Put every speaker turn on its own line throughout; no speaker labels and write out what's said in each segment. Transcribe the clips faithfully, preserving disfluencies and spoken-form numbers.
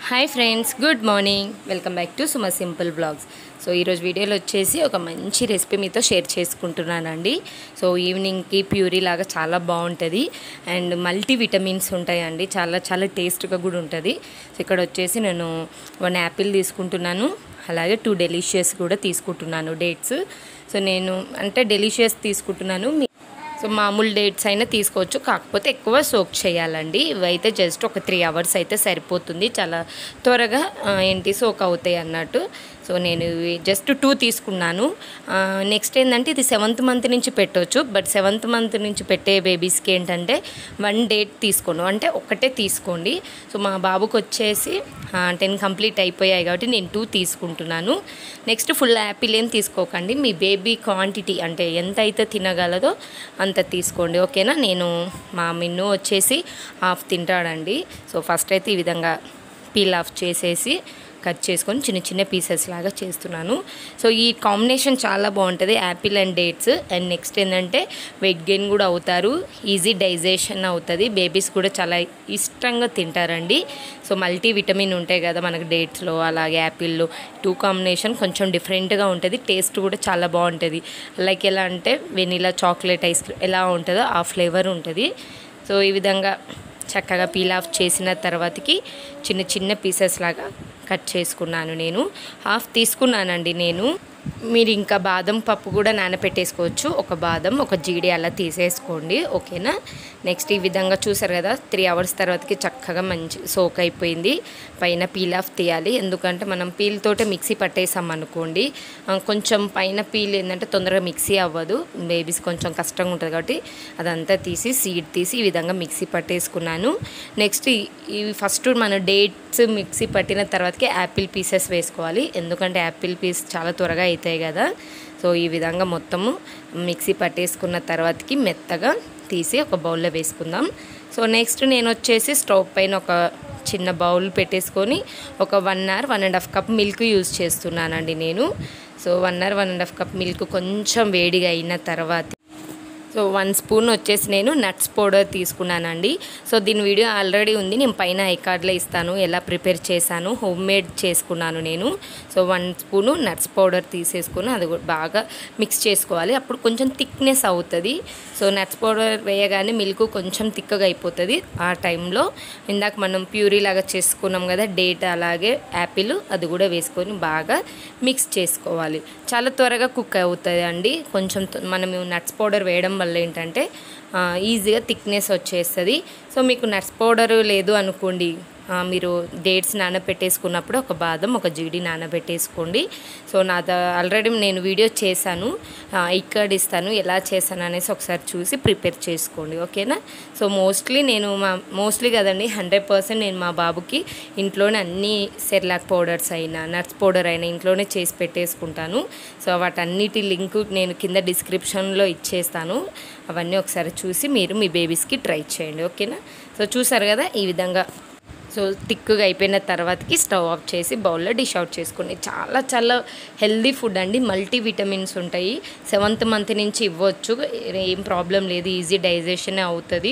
Hi friends, good morning. Welcome back to Suma simple blogs. So ఈరోజు వీడియోలో వచ్చేసి ఒక మంచి రెసిపీ మీతో షేర్ చేసుకుంటున్నానండి. సో ఈవినింగ్కి ప్యూరీ లాగా చాలా బాగుంటుంది అండ్ మల్టీ విటమిన్స్ ఉంటాయండి. చాలా చాలా టేస్ట్గా కూడా ఉంటుంది. సో ఇక్కడ వచ్చేసి నేను వన్ యాపిల్ తీసుకుంటున్నాను, అలాగే టూ డెలిషియస్ కూడా తీసుకుంటున్నాను డేట్స్. సో నేను అంటే డెలిషియస్ తీసుకుంటున్నాను, సో మామూలు డేట్స్ అయినా తీసుకోవచ్చు, కాకపోతే ఎక్కువ సోక్ చేయాలండి. ఇవైతే జస్ట్ ఒక త్రీ అవర్స్ అయితే సరిపోతుంది, చాలా త్వరగా ఏంటి సోక్ అవుతాయి అన్నట్టు. సో నేను జస్ట్ టూ తీసుకున్నాను. నెక్స్ట్ ఏంటంటే ఇది సెవెంత్ మంత్ నుంచి పెట్టవచ్చు, బట్ సెవెంత్ మంత్ నుంచి పెట్టే బేబీస్కి ఏంటంటే వన్ డేట్ తీసుకోను, అంటే ఒక్కటే తీసుకోండి. సో మా బాబుకి వచ్చేసి టెన్ కంప్లీట్ అయిపోయాయి కాబట్టి నేను టూ తీసుకుంటున్నాను. నెక్స్ట్ ఫుల్ యాపిల్ ఏం తీసుకోకండి, మీ బేబీ క్వాంటిటీ అంటే ఎంత అయితే తినగలదో అంత తీసుకోండి, ఓకేనా. నేను మా మిన్ను వచ్చేసి హాఫ్ తింటాడండి. సో ఫస్ట్ అయితే ఈ విధంగా పీల్ ఆఫ్ చేసేసి కట్ చేసుకొని చిన్న చిన్న పీసెస్ లాగా చేస్తున్నాను. సో ఈ కాంబినేషన్ చాలా బాగుంటుంది, apple and dates. And next ఏంటంటే వెయిట్ గెయిన్ కూడా అవుతారు, ఈజీ డైజెషన్ అవుతుంది, బేబీస్ కూడా చాలా ఇష్టంగా తింటారండి. సో మల్టీ విటమిన్ ఉంటాయి కదా మనకు డేట్స్లో, అలాగే యాపిల్లో. టూ కాంబినేషన్ కొంచెం డిఫరెంట్గా ఉంటుంది, టేస్ట్ కూడా చాలా బాగుంటుంది. లైక్ ఎలా అంటే వెనిలా చాక్లెట్ ఐస్ క్రీమ్ ఎలా ఉంటుందో ఆ ఫ్లేవర్ ఉంటుంది. సో ఈ విధంగా చక్కగా పీల్ ఆఫ్ చేసిన తర్వాతకి చిన్న చిన్న పీసెస్ లాగా కట్ చేసుకున్నాను. నేను హాఫ్ తీసుకున్నానండి నేను. మీరు ఇంకా బాదం పప్పు కూడా నానపెట్టేసుకోవచ్చు, ఒక బాదం ఒక జీడి అలా తీసేసుకోండి, ఓకేనా. నెక్స్ట్ ఈ విధంగా చూసారు కదా, త్రీ అవర్స్ తర్వాతకి చక్కగా మంచి సోక్ అయిపోయింది. పైన పీల్ ఆఫ్ తీయాలి, ఎందుకంటే మనం పీల్ తోటే మిక్సీ పట్టేసాం అనుకోండి, కొంచెం పైన పీల్ ఏంటంటే తొందరగా మిక్సీ అవ్వదు, బేబీస్ కొంచెం కష్టంగా ఉంటుంది కాబట్టి అదంతా తీసి సీడ్ తీసి ఈ విధంగా మిక్సీ పట్టేసుకున్నాను. నెక్స్ట్ ఈ ఫస్ట్ మన డేట్స్ మిక్సీ పట్టిన తర్వాతకి యాపిల్ పీసెస్ వేసుకోవాలి, ఎందుకంటే యాపిల్ పీస్ చాలా త్వరగా అవుతాయి కదా. సో ఈ విధంగా మొత్తము మిక్సీ పట్టేసుకున్న తర్వాతకి మెత్తగా తీసి ఒక బౌల్లో వేసుకుందాం. సో నెక్స్ట్ నేను వచ్చేసి స్టవ్ పైన ఒక చిన్న బౌల్ పెట్టేసుకొని ఒక one or one and half cup milk use చేస్తున్నానండి నేను. So one or one and half cup milk కొంచెం వేడిగా అయిన తర్వాత సో వన్ స్పూన్ వచ్చేసి నేను నట్స్ పౌడర్ తీసుకున్నానండి. సో దీని వీడియో ఆల్రెడీ ఉంది, నేను పైన ఐకార్డ్లో ఇస్తాను ఎలా ప్రిపేర్ చేశాను, హోమ్ మేడ్ చేసుకున్నాను నేను. So one spoon nuts powder తీసేసుకుని అది బాగా మిక్స్ చేసుకోవాలి, అప్పుడు కొంచెం థిక్నెస్ అవుతుంది. సో నట్స్ పౌడర్ వేయగానే మిల్క్ కొంచెం థిక్గా అయిపోతుంది. ఆ టైంలో ఇందాక మనం ప్యూరీ లాగా చేసుకున్నాం కదా డేట్ అలాగే యాపిల్, అది కూడా వేసుకొని బాగా మిక్స్ చేసుకోవాలి. చాలా త్వరగా కుక్ అవుతుంది అండి, కొంచెం మనం నట్స్ పౌడర్ వేయడం వల్ల ఏంటంటే ఈజీగా థిక్నెస్ వచ్చేస్తుంది. సో మీకు నట్స్ పౌడర్ లేదు అనుకోండి, మీరు డేట్స్ నానబెట్టేసుకున్నప్పుడు ఒక బాదం ఒక జీడి నానబెట్టేసుకోండి. సో నాది ఆల్రెడీ నేను వీడియో చేశాను, ఇక్కడ ఇస్తాను ఎలా చేశాను అనేసి ఒకసారి చూసి ప్రిపేర్ చేసుకోండి, ఓకేనా. సో మోస్ట్లీ నేను మా మోస్ట్లీ కదండి హండ్రెడ్ పర్సెంట్ నేను మా బాబుకి ఇంట్లోనే అన్ని సెర్లాక్ పౌడర్స్ అయినా నట్స్ పౌడర్ అయినా ఇంట్లోనే చేసి పెట్టేసుకుంటాను. సో వాటన్నిటి లింక్ నేను కింద డిస్క్రిప్షన్లో ఇచ్చేస్తాను, అవన్నీ ఒకసారి చూసి మీరు మీ బేబీస్కి ట్రై చేయండి, ఓకేనా. సో చూసారు కదా ఈ విధంగా. సో థిక్గా అయిపోయిన తర్వాతకి స్టవ్ ఆఫ్ చేసి బౌల్లో డిష్ అవుట్ చేసుకోండి. చాలా చాలా హెల్దీ ఫుడ్ అండి, మల్టీ విటమిన్స్ ఉంటాయి. సెవెంత్ మంత్ నుంచి ఇవ్వచ్చు, ఏం ప్రాబ్లం లేదు, ఈజీ డైజెషన్ అవుతుంది.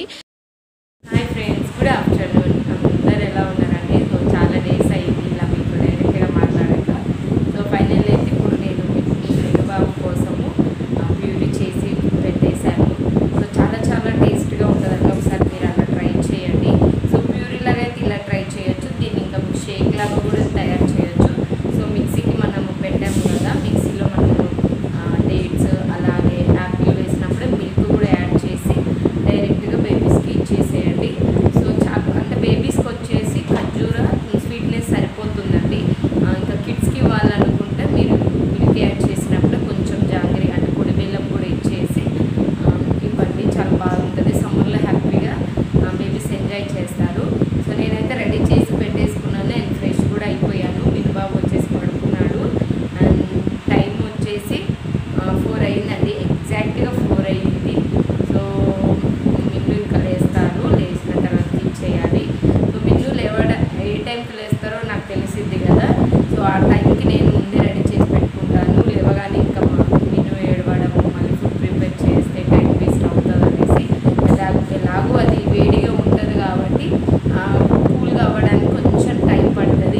Hi friends, good afternoon. అందరు ఎలా ఉన్నారండి? సో చాలా డేస్ అయింది ఇలా మీకు డైరెక్ట్గా మాట్లాడాక. సో ఫైనల్ అయితే ఇప్పుడు నేను రెండు బాబు కోసము ప్యూరీ చేసి పెట్టేశాను. సో చాలా చాలా టేస్ట్గా ఉంటుందండి, ఒకసారి మీరు అలా ట్రై చేయండి. సో ప్యూరీ లాగా అయితే ఇలా ట్రై చేయొచ్చు, దీన్ని ఇంకా షేక్ లాగా కూడా తయారు చేయొచ్చు. సో మిక్సీకి మనము పెట్టాము కదా, మిక్సీలో మనము డేట్స్ అలాగే యాపిల్ వేసినప్పుడే మిల్క్ కూడా యాడ్ చేసి డైరెక్ట్గా బేబీస్కి ఇచ్చేసేయండి. సో చాలా అంటే బేబీస్కి వచ్చేసి ఖర్జూర స్వీట్నెస్ సరిపోతుందండి. ఇంకా కిడ్స్కి ఇవ్వాలనుకుంటే మీరు మిల్క్ యాడ్ చేసినప్పుడు కొంచెం జాంగ్రీ అంటే పొడి బెల్లం కూడా ఇచ్చేసి ఇవ్వండి, చాలా బాగుంటుంది. సమ్మర్లో హ్యాపీగా బేబీస్ ఎంజాయ్ చేస్తారు. సో నేనైతే రెడీ చేసి పెట్టేసుకున్నాను అండ్ ఫ్రెష్ కూడా అయిపోయాను. మిన్ బాబు వచ్చేసి పడుకున్నాడు అండ్ టైం వచ్చేసి ఫోర్ అయిందండి, ఎగ్జాక్ట్గా ఫోర్ అయింది. సో మిన్ను ఇంకా లేస్తారు, లేచిన తర్వాత ఇచ్చేయాలి. సో మిన్ను లేవడం ఏ టైంకి లేస్తారో నాకు తెలిసిద్ది కదా, సో ఆ టైంకి నేను ముందే రెడీ చేసి పెట్టుకుంటాను. లేవగానే ఇంకా మిన్ను ఏడవడము మళ్ళీ ఫుడ్ ప్రిపేర్ చేస్తే టైం వేస్ట్ అవుతుంది అనేసి, ఎలాగో అది వేడిగా ఉంటుంది కాబట్టి కూల్గా అవ్వడానికి కొంచెం టైం పడుతుంది.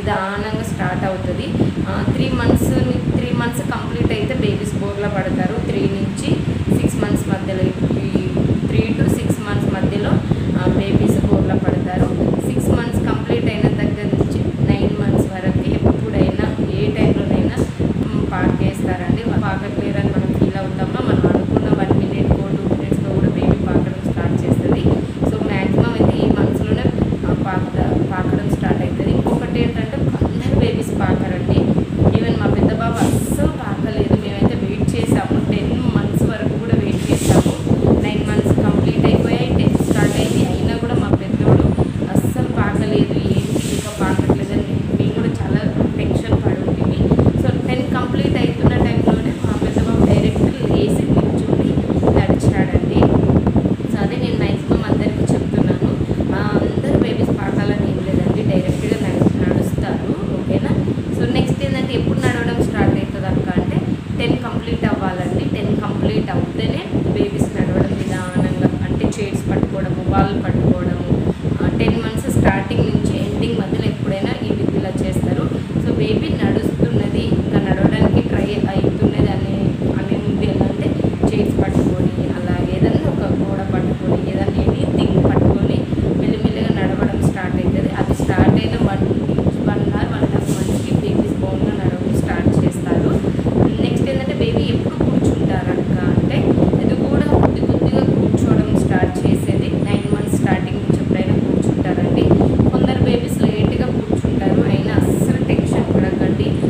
నిదానంగా స్టార్ట్ అవుతుంది. Three months three months complete అయితే బేబీస్ బోర్లా పడతారు. త్రీ నుంచి సిక్స్ మంత్స్ మధ్యలో త్రీ టు సిక్స్ మంత్స్ మధ్యలో బేబీస్ బోర్లా పడతారు. సిక్స్ మంత్స్ కంప్లీట్ అయిన దగ్గర నుంచి నైన్ మంత్స్ వరకు ఎప్పుడైనా ఏ టైంలోనైనా పాకేస్తారండి. పాకట్లేరని మనం ఫీల్ అవుతామా, మనం అనుకున్న వన్ మినిట్ టూ మినిట్స్లో కూడా బేబీ పాకడం స్టార్ట్ చేస్తుంది. సో మ్యాక్సిమం అయితే ఈ మంత్స్లోనే పాక పాకడం స్టార్ట్ అవుతుంది. ఇంకొకటి ఏంటంటే అందరు బేబీస్ పాకరండి. ఈవెన్ మా పెద్ద బాబు అస్సలు పాకలేదు. మేమైతే వెయిట్ చేసాము, టెన్ మంత్స్ వరకు కూడా వెయిట్ చేసాము. నైన్ మంత్స్ కంప్లీట్ అయిపోయాయి, టెన్ స్టార్ట్ అయింది. అయినా కూడా మా పెద్దోడు అస్సలు పాకలేదు. ఏంటి ఇంకా పాకట్లేదని మేము కూడా చాలా టెన్షన్ పడి ఉంటుంది. సో టెన్ కంప్లీట్ అవుతున్న టైంలోనే మా పెద్ద బాబు డైరెక్ట్ లేసి నిల్చుని నడిచాడండి. సో అదే నేను మ్యాక్సిమం అందరికీ చెప్తున్నాను, అందరూ బేబీస్ పాకాలని ఏం లేదండి, డైరెక్ట్గా నడుస్తారు. ఓకేనా. సో నెక్స్ట్ ఏంటంటే ఎప్పుడు నడవడం స్టార్ట్ అవుతుంది అక్క అంటే టెన్ కంప్లీట్ అవ్వాలండి. టెన్ కంప్లీట్ అవుతేనే బేబీస్ నడవడం నిదానంగా, అంటే చైర్స్ పట్టుకోవడము, బాల్ పట్టుకోవడము. టెన్ మంత్స్ స్టార్టింగ్ నుంచి ఎండింగ్ మధ్యలో ఎప్పుడైనా ఈ విధిలా చేస్తారు. సో బేబీ నడుస్తున్నది, ఇంకా నడవడానికి ట్రై అవుతున్నది అనే అనే ఉంది అంటే చైర్స్ పట్టుకొని, అలాగే ఏదన్నా ఒక గోడ పట్టుకొని, ఏదన్నా ఎనీథింగ్ పట్టుకొని మెల్లిమెల్లిగా నడవడం స్టార్ట్ అవుతుంది. అది స్టార్ట్ అయిన one one or one and half మంత్స్కి బేబీస్ బోన్గా నడవడం స్టార్ట్ చేస్తారు. నెక్స్ట్ ఏంటంటే బేబీ ఎప్పుడు కూర్చుంటారక్క అంటే ఇది కూడా కొద్ది కొద్దిగా కూర్చోవడం స్టార్ట్ చేసేది నైన్ మంత్స్ స్టార్టింగ్ నుంచి ఎప్పుడైనా కూర్చుంటారండి. కొందరు బేబీస్ లేట్గా కూర్చుంటారు. అయినా అస్సలు టెన్షన్ పడకండి.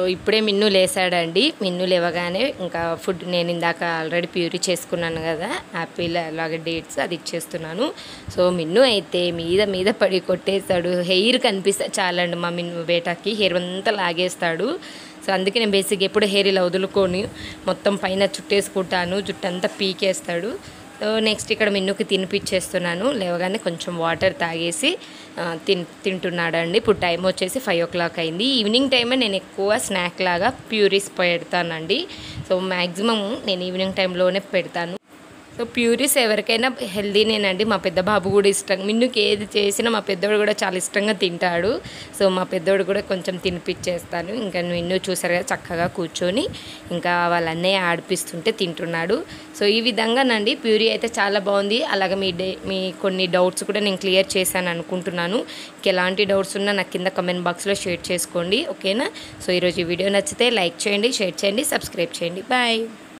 ఇప్పుడే మిన్ను లేసాడండి. మిన్ను లేవగానే ఇంకా ఫుడ్ నేను ఇందాక ఆల్రెడీ ప్యూరీ చేసుకున్నాను కదా, యాపిల్ అలాగే డేట్స్ అది ఇచ్చేస్తున్నాను. సో మిన్ను అయితే మీద మీద పడి కొట్టేస్తాడు. హెయిర్ కనిపిస్తా చాలండి మా మిన్ను బేటాకి, హెయిర్ అంతా లాగేస్తాడు. సో అందుకే నేను బేసిక్ ఎప్పుడు హెయిర్ ఇలా వదులుకొని మొత్తం పైన చుట్టేసుకుంటాను, జుట్టు అంతా పీకేస్తాడు. సో నెక్స్ట్ ఇక్కడ మిన్నుకి తినిపించేస్తున్నాను. లేవగానే కొంచెం వాటర్ తాగేసి తిన్ తింటున్నాడండి. ఇప్పుడు టైం వచ్చేసి ఫైవ్ ఓ క్లాక్ అయింది. ఈవినింగ్ టైమే నేను ఎక్కువ స్నాక్ లాగా ప్యూరీస్ పెడతానండి. సో మ్యాక్సిమం నేను ఈవినింగ్ టైంలోనే పెడతాను. సో ప్యూరీస్ ఎవరికైనా హెల్దీనేనండి. మా పెద్ద బాబు కూడా ఇష్టం, మిన్నుకి ఏది చేసినా మా పెద్దోడు కూడా చాలా ఇష్టంగా తింటాడు. సో మా పెద్దోడు కూడా కొంచెం తినిపించేస్తాను. ఇంకా మిన్ను చూసారు కదా చక్కగా కూర్చొని ఇంకా వాళ్ళ అన్నయ్య ఆడిపిస్తుంటే తింటున్నాడు. సో ఈ విధంగానండి ప్యూరీ అయితే చాలా బాగుంది. అలాగే మీ డే మీ కొన్ని డౌట్స్ కూడా నేను క్లియర్ చేశాను అనుకుంటున్నాను. ఎలాంటి డౌట్స్ ఉన్నా నాకు కింద కమెంట్ బాక్స్లో షేర్ చేసుకోండి, ఓకేనా. సో ఈరోజు ఈ వీడియో నచ్చితే లైక్ చేయండి, షేర్ చేయండి, సబ్స్క్రైబ్ చేయండి. బాయ్.